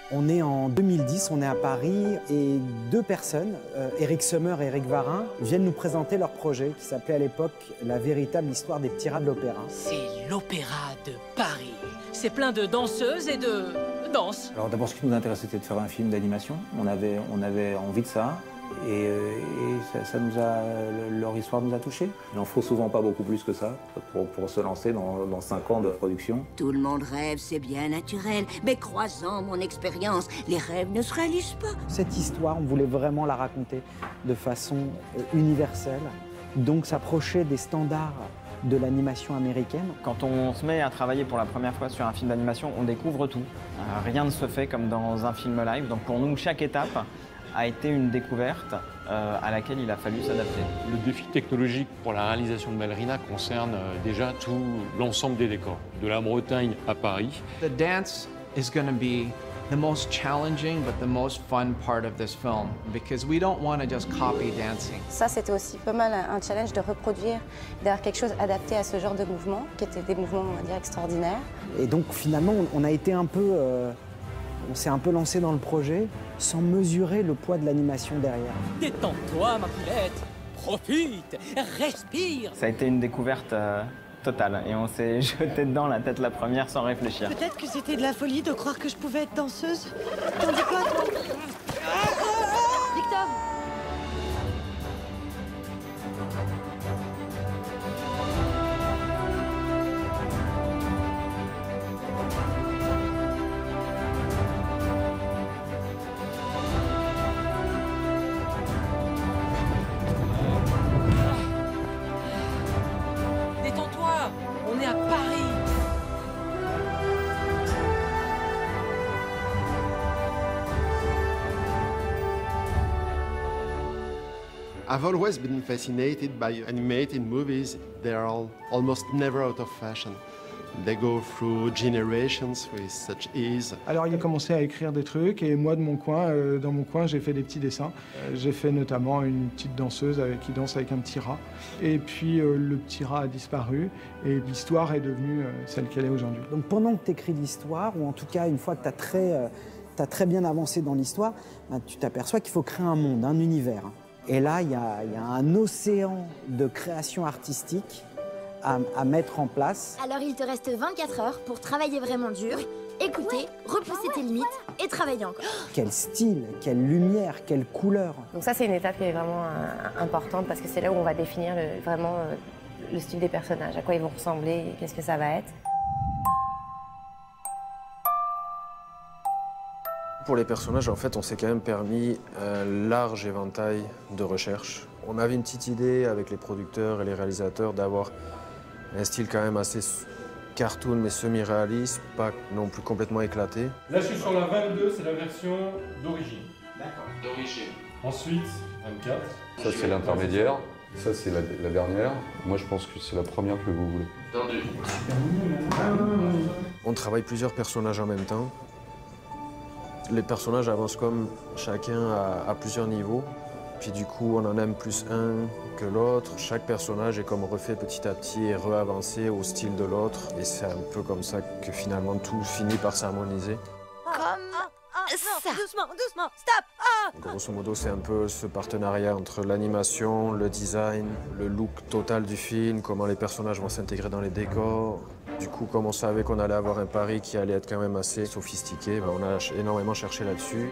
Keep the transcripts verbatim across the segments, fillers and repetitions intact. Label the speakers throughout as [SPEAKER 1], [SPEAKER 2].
[SPEAKER 1] On est en deux mille dix, on est à Paris et deux personnes, euh, Eric Sommer et Eric Varin, viennent nous présenter leur projet qui s'appelait à l'époque La véritable histoire des petits rats de l'opéra.
[SPEAKER 2] C'est l'opéra de Paris. C'est plein de danseuses et de danse.
[SPEAKER 3] Alors d'abord, ce qui nous intéressait, c'était de faire un film d'animation. On avait, on avait envie de ça. Et, et ça, ça nous a, leur histoire nous a touchés. Il n'en faut souvent pas beaucoup plus que ça pour, pour se lancer dans, dans cinq ans de production.
[SPEAKER 4] Tout le monde rêve, c'est bien naturel. Mais croisant mon expérience, les rêves ne se réalisent pas.
[SPEAKER 1] Cette histoire, on voulait vraiment la raconter de façon universelle, donc s'approcher des standards de l'animation américaine.
[SPEAKER 5] Quand on se met à travailler pour la première fois sur un film d'animation, on découvre tout. Rien ne se fait comme dans un film live. Donc pour nous, chaque étape a été une découverte euh, à laquelle il a fallu s'adapter.
[SPEAKER 6] Le défi technologique pour la réalisation de Ballerina concerne euh, déjà tout l'ensemble des décors, de la Bretagne à Paris.
[SPEAKER 7] The dance is going to be the most challenging but the most fun part of this film because we don't want to just copy dancing.
[SPEAKER 8] Ça, c'était aussi pas mal un challenge de reproduire, d'avoir quelque chose adapté à ce genre de mouvements, qui étaient des mouvements, on va dire, extraordinaires.
[SPEAKER 1] Et donc finalement, on a été un peu... Euh... On s'est un peu lancé dans le projet sans mesurer le poids de l'animation derrière.
[SPEAKER 2] Détends-toi, ma poulette. Profite, respire.
[SPEAKER 5] Ça a été une découverte euh, totale et on s'est jeté dedans la tête la première sans réfléchir.
[SPEAKER 9] Peut-être que c'était de la folie de croire que je pouvais être danseuse. T'en dis quoi, toi? Victor!
[SPEAKER 2] On est à Paris.
[SPEAKER 10] I've always been fascinated by animated movies. They're all almost never out of fashion. They go through generations with such ease.
[SPEAKER 11] Alors il a commencé à écrire des trucs et moi de mon coin, euh, dans mon coin, j'ai fait des petits dessins. Euh, j'ai fait notamment une petite danseuse avec, qui danse avec un petit rat. Et puis euh, le petit rat a disparu et l'histoire est devenue euh, celle qu'elle est aujourd'hui.
[SPEAKER 1] Donc pendant que tu écris l'histoire, ou en tout cas une fois que tu as très, euh, t'as très bien avancé dans l'histoire, ben, tu t'aperçois qu'il faut créer un monde, un univers. Et là, il y a, y a un océan de création artistique À, à mettre en place.
[SPEAKER 12] Alors il te reste vingt-quatre heures pour travailler vraiment dur, écouter, ouais. repousser ouais. tes limites ouais. et travailler encore.
[SPEAKER 1] Quel style, quelle lumière, quelle couleur.
[SPEAKER 8] Donc ça c'est une étape qui est vraiment euh, importante parce que c'est là où on va définir le, vraiment euh, le style des personnages, à quoi ils vont ressembler, qu'est-ce que ça va être.
[SPEAKER 13] Pour les personnages, en fait, on s'est quand même permis un large éventail de recherches. On avait une petite idée avec les producteurs et les réalisateurs d'avoir un style quand même assez cartoon mais semi-réaliste, pas non plus complètement éclaté.
[SPEAKER 6] Là je suis sur la vingt-deux, c'est la version d'origine.
[SPEAKER 14] D'accord. D'origine.
[SPEAKER 6] Ensuite, vingt-quatre.
[SPEAKER 15] Ça c'est l'intermédiaire, ça c'est la, la dernière. Moi je pense que c'est la première que vous voulez.
[SPEAKER 14] Tendu.
[SPEAKER 13] On travaille plusieurs personnages en même temps. Les personnages avancent comme chacun à, à plusieurs niveaux. Puis du coup, on en aime plus un que l'autre. Chaque personnage est comme refait petit à petit et re-avancé au style de l'autre. Et c'est un peu comme ça que finalement tout finit par s'harmoniser.
[SPEAKER 9] Comme ça. Doucement, doucement, stop. Ah.
[SPEAKER 13] Grosso modo, c'est un peu ce partenariat entre l'animation, le design, le look total du film, comment les personnages vont s'intégrer dans les décors. Du coup, comme on savait qu'on allait avoir un Paris qui allait être quand même assez sophistiqué, ben on a énormément cherché là-dessus.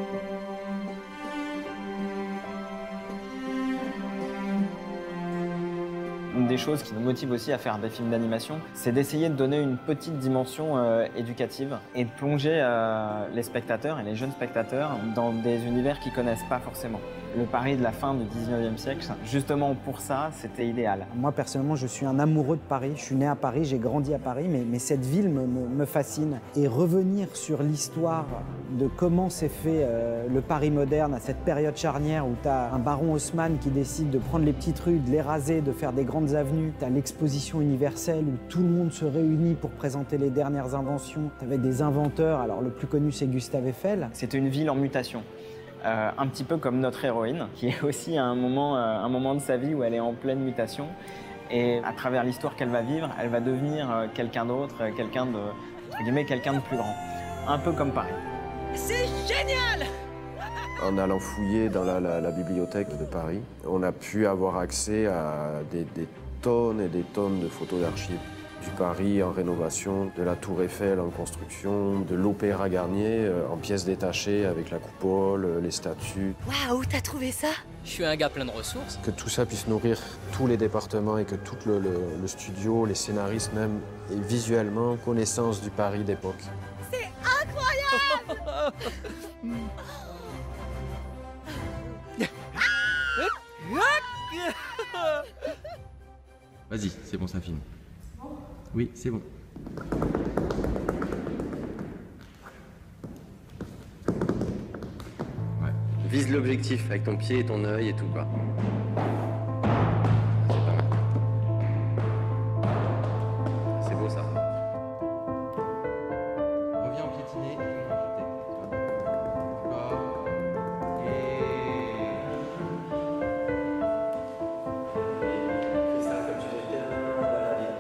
[SPEAKER 5] Une des choses qui nous motive aussi à faire des films d'animation, c'est d'essayer de donner une petite dimension euh, éducative et de plonger euh, les spectateurs et les jeunes spectateurs dans des univers qu'ils ne connaissent pas forcément. Le Paris de la fin du dix-neuvième siècle, justement pour ça, c'était idéal.
[SPEAKER 1] Moi, personnellement, je suis un amoureux de Paris. Je suis né à Paris, j'ai grandi à Paris, mais, mais cette ville me, me, me fascine. Et revenir sur l'histoire de comment s'est fait euh, le Paris moderne à cette période charnière où tu as un baron Haussmann qui décide de prendre les petites rues, de les raser, de faire des grandes avenues. Tu as l'exposition universelle où tout le monde se réunit pour présenter les dernières inventions. Tu avais des inventeurs, alors le plus connu, c'est Gustave Eiffel.
[SPEAKER 5] C'était une ville en mutation. Euh, un petit peu comme notre héroïne, qui est aussi à un moment, euh, un moment de sa vie où elle est en pleine mutation. Et à travers l'histoire qu'elle va vivre, elle va devenir euh, quelqu'un d'autre, euh, quelqu'un de, entre guillemets, quelqu'un de plus grand. Un peu comme Paris.
[SPEAKER 9] C'est génial!
[SPEAKER 13] En allant fouiller dans la, la, la bibliothèque de Paris, on a pu avoir accès à des, des tonnes et des tonnes de photos d'archives. Du Paris en rénovation, de la Tour Eiffel en construction, de l'Opéra Garnier euh, en pièces détachées avec la coupole, euh, les statues.
[SPEAKER 9] Waouh, t'as trouvé ça?
[SPEAKER 2] Je suis un gars plein de ressources.
[SPEAKER 13] Que tout ça puisse nourrir tous les départements et que tout le, le, le studio, les scénaristes même, aient visuellement connaissance du Paris d'époque.
[SPEAKER 9] C'est incroyable!
[SPEAKER 14] Vas-y, c'est bon, ça filme. Oui, c'est bon.
[SPEAKER 16] Ouais. Vise l'objectif avec ton pied et ton œil et tout, quoi. C'est pas mal. C'est beau, ça.
[SPEAKER 14] Reviens en piétiné et Encore. Et...
[SPEAKER 16] Fais ça comme tu fais bien dans la vie.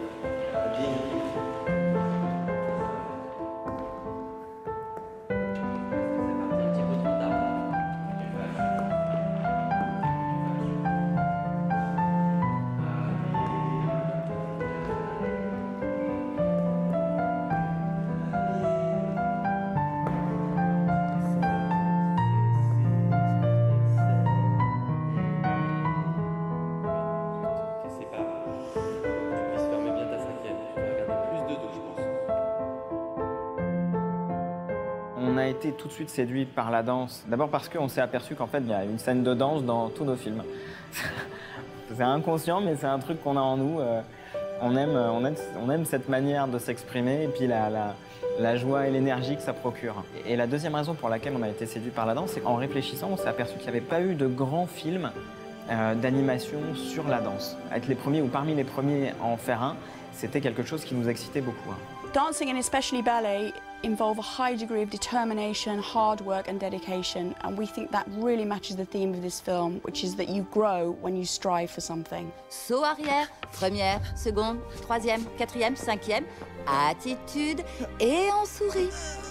[SPEAKER 5] On a été tout de suite séduit par la danse. D'abord parce qu'on s'est aperçu qu'en fait, il y a une scène de danse dans tous nos films. C'est inconscient, mais c'est un truc qu'on a en nous. On aime, on aime, on aime cette manière de s'exprimer et puis la, la, la joie et l'énergie que ça procure. Et la deuxième raison pour laquelle on a été séduit par la danse, c'est qu'en réfléchissant, on s'est aperçu qu'il n'y avait pas eu de grands films euh, d'animation sur la danse. Être les premiers ou parmi les premiers à en faire un, c'était quelque chose qui nous excitait beaucoup.
[SPEAKER 17] Dancing, and especially ballet, involve a high degree of determination, hard work and dedication, and we think that really matches the theme of this film, which is that you grow when you strive for something.
[SPEAKER 18] Saut arrière, première, seconde, troisième, quatrième, cinquième, attitude et on sourit.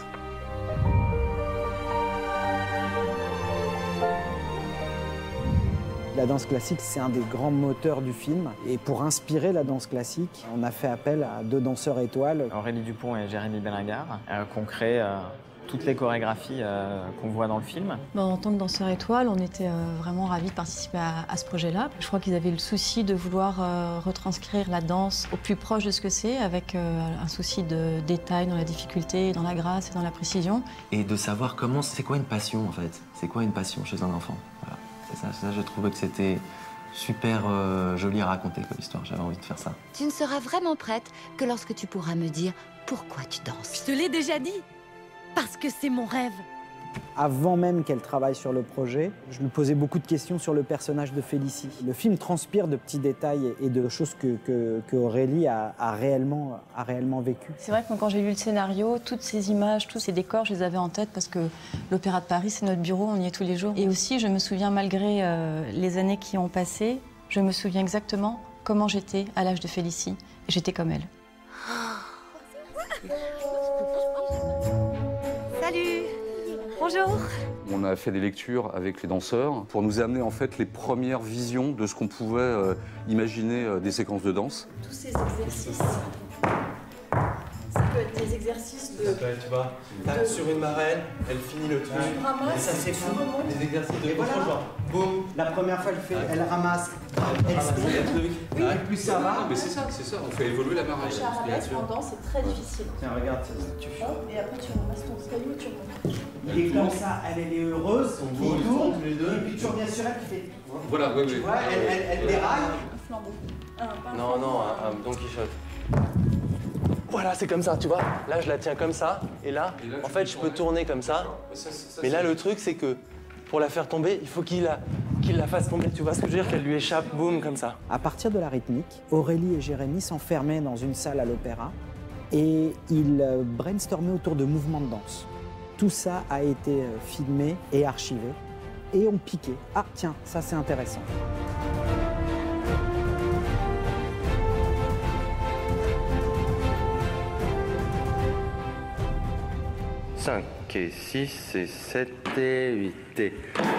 [SPEAKER 1] La danse classique, c'est un des grands moteurs du film. Et pour inspirer la danse classique, on a fait appel à deux danseurs étoiles.
[SPEAKER 5] Aurélie Dupont et Jérémy Belingar, euh, qui ont créé euh, toutes les chorégraphies euh, qu'on voit dans le film.
[SPEAKER 19] Bon, en tant que danseur étoile, on était euh, vraiment ravis de participer à, à ce projet-là. Je crois qu'ils avaient le souci de vouloir euh, retranscrire la danse au plus proche de ce que c'est, avec euh, un souci de détail dans la difficulté, dans la grâce et dans la précision.
[SPEAKER 14] Et de savoir comment, c'est quoi une passion en fait? C'est quoi une passion chez un enfant? Voilà. Ça, ça, je trouvais que c'était super euh, joli à raconter comme histoire. J'avais envie de faire ça.
[SPEAKER 18] Tu ne seras vraiment prête que lorsque tu pourras me dire pourquoi tu danses.
[SPEAKER 9] Je te l'ai déjà dit, parce que c'est mon rêve.
[SPEAKER 1] Avant même qu'elle travaille sur le projet, je lui posais beaucoup de questions sur le personnage de Félicie. Le film transpire de petits détails et de choses que, que, que Aurélie a, a, réellement, a réellement vécues.
[SPEAKER 19] C'est vrai que quand j'ai lu le scénario, toutes ces images, tous ces décors, je les avais en tête parce que l'Opéra de Paris, c'est notre bureau, on y est tous les jours. Et aussi, je me souviens, malgré euh, les années qui ont passé, je me souviens exactement comment j'étais à l'âge de Félicie. Et j'étais comme elle.
[SPEAKER 9] Salut! Bonjour.
[SPEAKER 15] On a fait des lectures avec les danseurs pour nous amener en fait les premières visions de ce qu'on pouvait euh, imaginer euh, des séquences de danse.
[SPEAKER 19] Tous ces exercices, ça peut être des exercices de...
[SPEAKER 20] Ça peut être, tu vois, tape sur une marelle, elle finit le truc,
[SPEAKER 19] et
[SPEAKER 20] ça s'effondre. Des exercices de
[SPEAKER 1] voilà.
[SPEAKER 20] genre, boum.
[SPEAKER 1] La première fois, elle fait, elle ramasse, elle
[SPEAKER 20] ramasse les trucs.
[SPEAKER 1] Oui, et plus ça va.
[SPEAKER 15] Mais c'est ça, c'est ça, on fait évoluer la marelle.
[SPEAKER 19] Marcher à la en danse, c'est très difficile.
[SPEAKER 1] Tiens, regarde, tu fais.
[SPEAKER 19] Et après, tu ramasses ton caillou, tu remontes.
[SPEAKER 1] Il est comme ça, elle, elle est heureuse, il tourne, tous les deux, et puis tu reviens sur elle, tu fais...
[SPEAKER 15] Voilà, oui, oui.
[SPEAKER 1] Tu vois, elle, elle, elle déraille.
[SPEAKER 19] Un flambeau. Un, pas un
[SPEAKER 20] Non, non, un, un Don Quichotte. Voilà, c'est comme ça, tu vois. Là, je la tiens comme ça, et là, et là en fait, je peux tourner comme ça. ça, ça mais là, le truc, c'est que pour la faire tomber, il faut qu'il la, qu'il la fasse tomber. Tu vois ce que je veux dire? Qu'elle lui échappe, boum, comme ça.
[SPEAKER 1] À partir de la rythmique, Aurélie et Jérémy s'enfermaient dans une salle à l'opéra et ils brainstormaient autour de mouvements de danse. Tout ça a été filmé et archivé et on piquait. Ah tiens, ça c'est intéressant.
[SPEAKER 21] cinq et six et sept et huit et...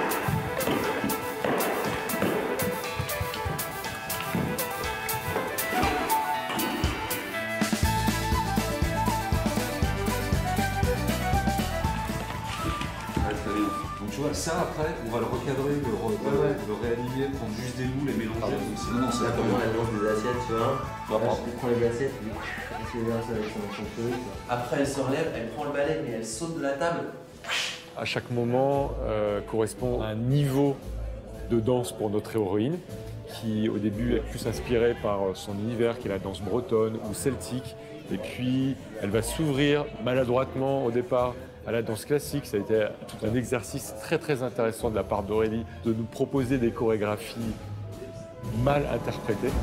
[SPEAKER 15] Donc tu vois, ça après, on va le recadrer, le, re, ouais, ouais. le réaligner, prendre juste des moules et mélanger.
[SPEAKER 21] Ah, non, non, c'est là comment elle lance des assiettes, tu vois. Là, elle prend les assiettes, elle verse avec son, son feu. Après, elle se relève, elle prend le balai, mais elle saute de la table.
[SPEAKER 6] À chaque moment euh, correspond à un niveau de danse pour notre héroïne, qui au début est plus inspirée par son univers, qui est la danse bretonne ou celtique. Et puis, elle va s'ouvrir maladroitement au départ à la danse classique. Ça a été tout un exercice très très intéressant de la part d'Aurélie de nous proposer des chorégraphies mal interprétées.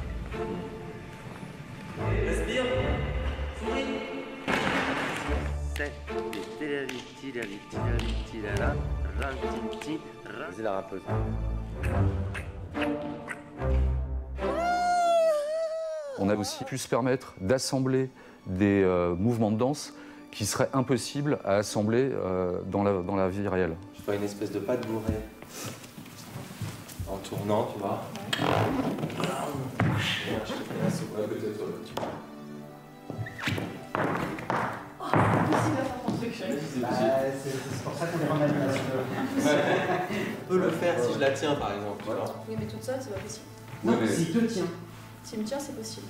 [SPEAKER 21] Respire, souris. Vas-y la rappeuse.
[SPEAKER 15] On a aussi pu se permettre d'assembler des euh, mouvements de danse qui seraient impossibles à assembler euh, dans, la, dans la vie réelle.
[SPEAKER 21] Je vois une espèce de pâte bourrée en tournant, tu vois. Je te fais la soupe. Ouais, peut-être.
[SPEAKER 1] C'est pour ça qu'on est en animation.
[SPEAKER 21] On peut le faire si je la tiens par exemple. Voilà.
[SPEAKER 22] Oui, mais toute seule, c'est pas possible.
[SPEAKER 1] Non, mais si je te tiens.
[SPEAKER 22] Si me tient, c'est possible.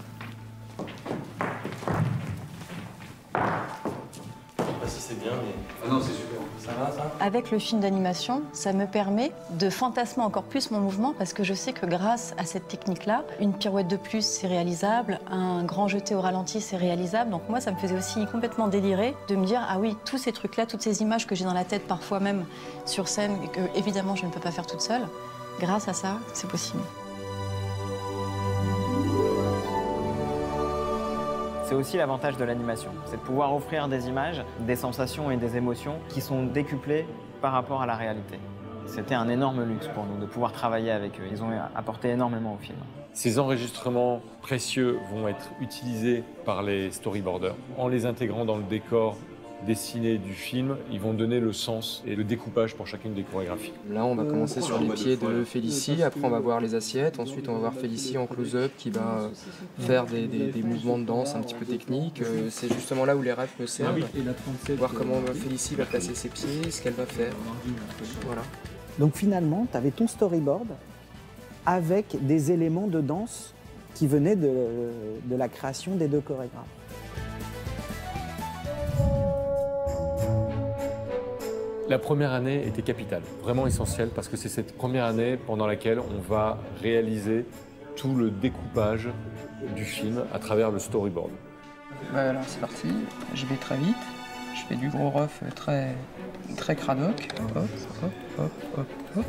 [SPEAKER 21] Je sais pas si c'est bien, mais.
[SPEAKER 15] Ah non, c'est super.
[SPEAKER 21] Ça va, ça?
[SPEAKER 19] Avec le film d'animation, ça me permet de fantasmer encore plus mon mouvement parce que je sais que grâce à cette technique-là, une pirouette de plus, c'est réalisable, un grand jeté au ralenti, c'est réalisable. Donc moi, ça me faisait aussi complètement délirer de me dire, ah oui, tous ces trucs-là, toutes ces images que j'ai dans la tête, parfois même sur scène, et que évidemment, je ne peux pas faire toute seule, grâce à ça, c'est possible.
[SPEAKER 5] C'est aussi l'avantage de l'animation, c'est de pouvoir offrir des images, des sensations et des émotions qui sont décuplées par rapport à la réalité. C'était un énorme luxe pour nous de pouvoir travailler avec eux. Ils ont apporté énormément au film.
[SPEAKER 6] Ces enregistrements précieux vont être utilisés par les storyboarders. En les intégrant dans le décor dessiné du film, ils vont donner le sens et le découpage pour chacune des chorégraphies.
[SPEAKER 23] Là, on va commencer sur les pieds de Félicie, après on va voir les assiettes, ensuite on va voir Félicie en close-up qui va faire des, des, des mouvements de danse un petit peu techniques. C'est justement là où les rêves me servent, voir comment Félicie va placer ses pieds, ce qu'elle va faire. Voilà.
[SPEAKER 1] Donc finalement, tu avais ton storyboard avec des éléments de danse qui venaient de, de la création des deux chorégraphes.
[SPEAKER 6] La première année était capitale, vraiment essentielle, parce que c'est cette première année pendant laquelle on va réaliser tout le découpage du film à travers le storyboard.
[SPEAKER 23] Voilà, c'est parti, j'y vais très vite, je fais du gros rough très, très cradoc. Hop, hop, hop, hop, hop.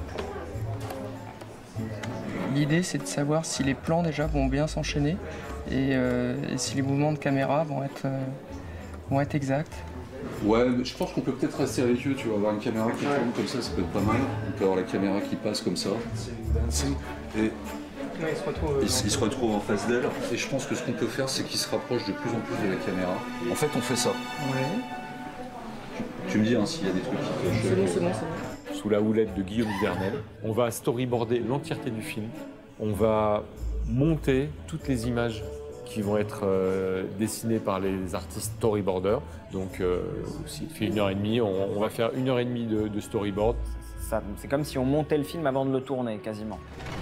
[SPEAKER 23] L'idée, c'est de savoir si les plans déjà vont bien s'enchaîner et, euh, et si les mouvements de caméra vont être, euh, vont être exacts.
[SPEAKER 15] Ouais, je pense qu'on peut peut-être rester avec eux, tu vas avoir une caméra qui tourne comme ça, ça peut être pas mal. On peut avoir la caméra qui passe comme ça. Et
[SPEAKER 23] ouais, il se retrouve,
[SPEAKER 15] il, il se retrouve en face d'elle. Et je pense que ce qu'on peut faire, c'est qu'il se rapproche de plus en plus de la caméra. En fait, on fait ça.
[SPEAKER 23] Ouais.
[SPEAKER 15] Tu, tu me dis hein, s'il y a des trucs qui te...
[SPEAKER 23] C'est bon, c'est bon, c'est bon.
[SPEAKER 6] Sous la houlette de Guillaume Duvernel, on va storyboarder l'entièreté du film. On va monter toutes les images qui vont être euh, dessinées par les artistes storyboarders. Donc, euh, s'il fait une heure et demie, on, on va faire une heure et demie de, de storyboard.
[SPEAKER 5] C'est comme si on montait le film avant de le tourner, quasiment.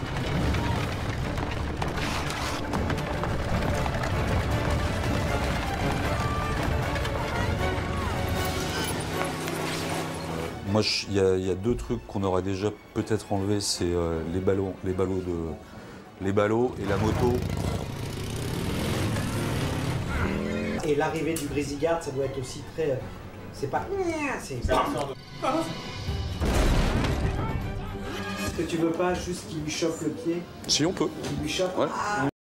[SPEAKER 15] Moi, il y, y a deux trucs qu'on aurait déjà peut-être enlevés, c'est euh, les ballots, les ballots de, les ballots et la moto.
[SPEAKER 1] Et l'arrivée du Brisigard, ça doit être aussi très... C'est pas... C'est... Est-ce que tu veux pas juste qu'il lui chope le pied?
[SPEAKER 15] Si, on peut.
[SPEAKER 1] Qu'il lui chope...
[SPEAKER 15] Ouais.
[SPEAKER 1] Ah